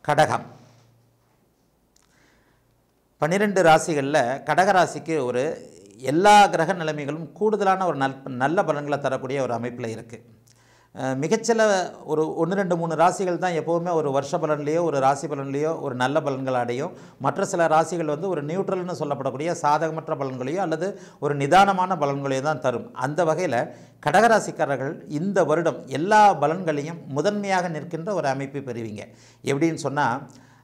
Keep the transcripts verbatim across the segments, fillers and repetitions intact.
கடகம். பன்னிரெண்டு ராசிகளில் கடக ராசிக்கு ஒரு எல்லா கிரக நிலைமைகளும் கூடுதலான ஒரு நல் நல்ல பலன்களை தரக்கூடிய ஒரு அமைப்பில் இருக்குது. மிகச்சில ஒரு ஒன்று ரெண்டு மூணு ராசிகள் தான் எப்போவுமே ஒரு வருஷ பலன்லேயோ ஒரு ராசி பலன்லேயோ ஒரு நல்ல பலன்கள் அடையும். மற்ற சில ராசிகள் வந்து ஒரு நியூட்ரல்னு சொல்லப்படக்கூடிய சாதகமற்ற பலன்களையோ அல்லது ஒரு நிதானமான பலன்களையோ தான் தரும். அந்த வகையில் கடகராசிக்காரர்கள் இந்த வருடம் எல்லா பலன்களையும் முதன்மையாக நிற்கின்ற ஒரு அமைப்பை பெறுவீங்க. எப்படின்னு சொன்னால்,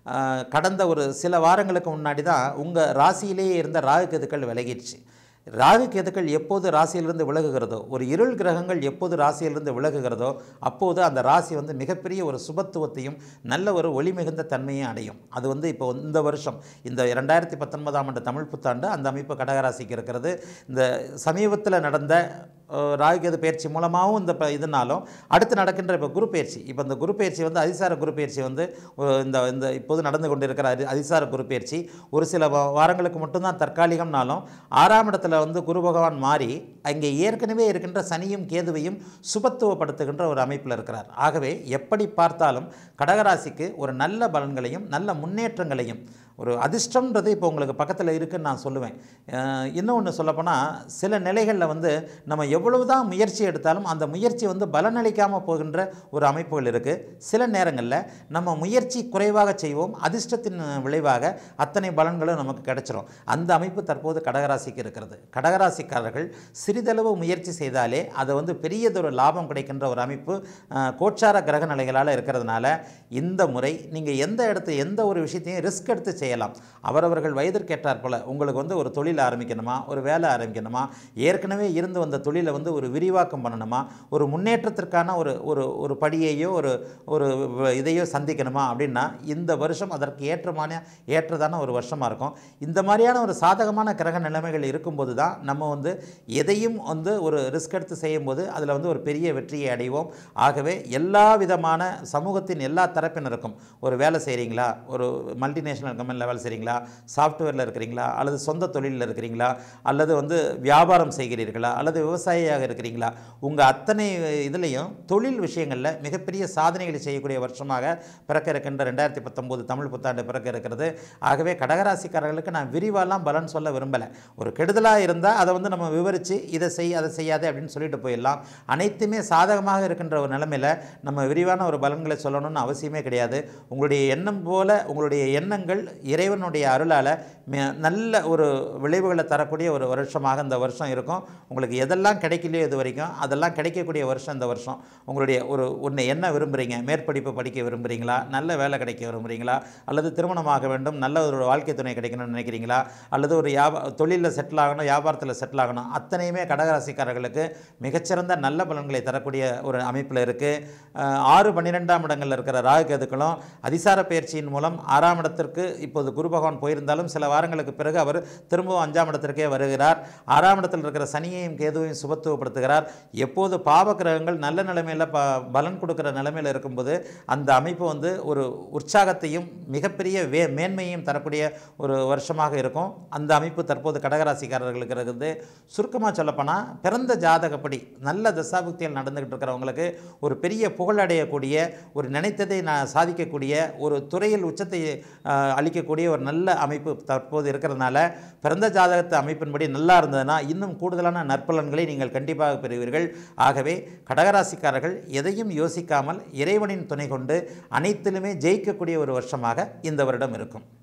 கடந்த ஒரு சில வாரங்களுக்கு முன்னாடி தான் உங்கள் ராசியிலேயே இருந்த ராகு கேதுக்கள் விலகிடுச்சு. ராகு கேதுக்கள் எப்போது ராசியிலிருந்து விலகுகிறதோ, ஒரு இருள் கிரகங்கள் எப்போது ராசியிலிருந்து விலகுகிறதோ அப்போது அந்த ராசி வந்து மிகப்பெரிய ஒரு சுபத்துவத்தையும் நல்ல ஒரு ஒளி மிகுந்த தன்மையும் அடையும். அது வந்து இப்போ இந்த வருஷம் இந்த இரண்டாயிரத்தி பத்தொன்பதாம் ஆண்டு தமிழ் புத்தாண்டு அந்த அமைப்பு கடகராசிக்கு இருக்கிறது. இந்த சமீபத்தில் நடந்த ராகு கேது பயிற்சி மூலமாகவும் இந்த இதனாலும் அடுத்து நடக்கின்ற இப்போ குரு பயிற்சி, இப்போ இந்த குரு பயிற்சி வந்து அதிசார குரு பயிற்சி வந்து இந்த இந்த இப்போது நடந்து கொண்டிருக்கிற அதி அதிசார குரு பயிற்சி ஒரு சில வாரங்களுக்கு மட்டும்தான் தற்காலிகம்னாலும் ஆறாம் இடத்துல வந்து குரு பகவான் மாறி அங்கே ஏற்கனவே இருக்கின்ற சனியும் கேதுவையும் சுபத்துவப்படுத்துகின்ற ஒரு அமைப்பில் இருக்கிறார். ஆகவே எப்படி பார்த்தாலும் கடகராசிக்கு ஒரு நல்ல பலன்களையும் நல்ல முன்னேற்றங்களையும், ஒரு அதிர்ஷ்டம்ன்றது இப்போ உங்களுக்கு பக்கத்தில் இருக்குதுன்னு நான் சொல்லுவேன். இன்னொன்று சொல்லப்போனால், சில நிலைகளில் வந்து நம்ம எவ்வளவு தான் முயற்சி எடுத்தாலும் அந்த முயற்சி வந்து பலனளிக்காமல் போகின்ற ஒரு அமைப்புகள் இருக்குது. சில நேரங்களில் நம்ம முயற்சி குறைவாக செய்வோம், அதிர்ஷ்டத்தின் விளைவாக அத்தனை பலன்களும் நமக்கு கிடைச்சிரும். அந்த அமைப்பு தற்போது கடகராசிக்கு இருக்கிறது. கடகராசிக்காரர்கள் சிறிதளவு முயற்சி செய்தாலே அதை வந்து பெரியதொரு லாபம் கிடைக்கின்ற ஒரு அமைப்பு கோச்சார கிரக நிலைகளால் இருக்கிறதுனால இந்த முறை நீங்கள் எந்த இடத்து எந்த ஒரு விஷயத்தையும் ரிஸ்க் எடுத்து செய்யலாம். அவரவர்கள் வயதிற்கேற்றார் போல் உங்களுக்கு வந்து ஒரு தொழில் ஆரம்பிக்கணுமா, ஒரு வேலை ஆரம்பிக்கணுமா, ஏற்கனவே இருந்து வந்த தொழிலை வந்து ஒரு விரிவாக்கம் பண்ணணுமா, ஒரு முன்னேற்றத்திற்கான ஒரு ஒரு ஒரு படியையோ ஒரு ஒரு இதையோ சந்திக்கணுமா அப்படின்னா இந்த வருஷம் அதற்கு ஏற்றமான ஏற்றதான ஒரு வருஷமாக இருக்கும். இந்த மாதிரியான ஒரு சாதகமான கிரக நிலைமைகள் இருக்கும்போது தான் நம்ம வந்து எதையும் வந்து ஒரு ரிஸ்க் எடுத்து செய்யும்போது அதில் வந்து ஒரு பெரிய வெற்றியை அடைவோம். ஆகவே எல்லா விதமான சமூகத்தின் எல்லா தரப்பினருக்கும், ஒரு வேலை செய்கிறீங்களா, ஒரு மல்டிநேஷனல் கம்பெனியில் வேலை செய்கிறீங்களா, சாஃப்ட்வேரில் இருக்கிறீங்களா, அல்லது சொந்த தொழிலில் இருக்கிறீங்களா, அல்லது வந்து வியாபாரம் செய்கிறீர்களா, அல்லது விவசாயியாக இருக்கிறீங்களா, உங்கள் அத்தனை இதுலேயும் தொழில் விஷயங்களில் மிகப்பெரிய சாதனைகளை செய்யக்கூடிய வருஷமாக பிறக்க இருக்கின்ற ரெண்டாயிரத்தி பத்தொம்போது தமிழ் புத்தாண்டு பிறக்க இருக்கிறது. ஆகவே கடகராசிக்காரர்களுக்கு நான் விரிவாலாம் பலன் சொல்ல விரும்பலை. ஒரு கெடுதலாக இருந்தால் அதை வந்து நம்ம விவரித்து இதை செய் அதை செய்யாதே அப்படின்னு சொல்லிட்டு போயிடலாம். அனைத்துமே சாதகமாக இருக்கின்ற ஒரு நிலைமையில் நம்ம விரிவான ஒரு பலன்களை சொல்லணும்னு அவசியமே கிடையாது. உங்களுடைய எண்ணம் போல உங்களுடைய எண்ணங்கள் இறைவனுடைய அருளால் நல்ல ஒரு விளைவுகளை தரக்கூடிய ஒரு வருஷமாக இந்த வருஷம் இருக்கும். உங்களுக்கு எதெல்லாம் கிடைக்கலையோ இது வரைக்கும் அதெல்லாம் கிடைக்கக்கூடிய வருஷம் இந்த வருஷம். உங்களுடைய ஒரு ஒன்று என்ன விரும்புகிறீங்க, மேற்படிப்பு படிக்க விரும்புகிறீங்களா, நல்ல வேலை கிடைக்க விரும்புகிறீங்களா, அல்லது திருமணமாக வேண்டும், நல்ல ஒரு வாழ்க்கை துணை கிடைக்கணும்னு நினைக்கிறீங்களா, அல்லது ஒரு வியாபா தொழிலில் செட்டில் ஆகணும், வியாபாரத்தில் செட்டில் ஆகணும், அத்தனையுமே கடகராசிக்காரர்களுக்கு மிகச்சிறந்த நல்ல பலன்களை தரக்கூடிய ஒரு அமைப்பில் இருக்குது. ஆறு பன்னிரெண்டாம் இடங்களில் இருக்கிற ராகு கேதுக்களும் அதிசார பயிற்சியின் மூலம் ஆறாம் இடத்திற்கு இப்போது குரு பகவான் போயிருந்தாலும் சில வாரங்களுக்கு பிறகு அவர் திரும்பவும் அஞ்சாம் இடத்திற்கே வருகிறார். ஆறாம் இடத்தில் இருக்கிற சனியையும் கேதுவையும் சுபத்துவப்படுத்துகிறார். எப்போது பாவ கிரகங்கள் நல்ல நிலைமையில் ப பலன் கொடுக்குற நிலைமையில் இருக்கும்போது அந்த அமைப்பு வந்து ஒரு உற்சாகத்தையும் மிகப்பெரிய வே மேன்மையையும் தரக்கூடிய ஒரு வருஷமாக இருக்கும். அந்த அமைப்பு தற்போது கடகராசிக்காரர்களுக்கு இருக்குது. சுருக்கமாக சொல்லப்போனால், பிறந்த ஜாதகப்படி நல்ல தசாபுக்திகள் நடந்துகிட்டு இருக்கிறவங்களுக்கு ஒரு பெரிய புகழடையக்கூடிய, ஒரு நினைத்ததை நான் சாதிக்கக்கூடிய, ஒரு துறையில் உச்சத்தை அளிக்கக்கூடிய ஒரு நல்ல அமைப்பு தற்போது இருக்கிறதுனால பிறந்த ஜாதகத்தை அமைப்பின்படி நல்லா இருந்ததுன்னா இன்னும் கூடுதலான நற்பலன்களை நீங்கள் கண்டிப்பாக பெறுவீர்கள். ஆகவே கடகராசிக்காரர்கள் எதையும் யோசிக்காமல் இறைவனின் துணை கொண்டு அனைத்திலுமே ஜெயிக்கக்கூடிய ஒரு வருஷமாக இந்த வருடம் இருக்கும்.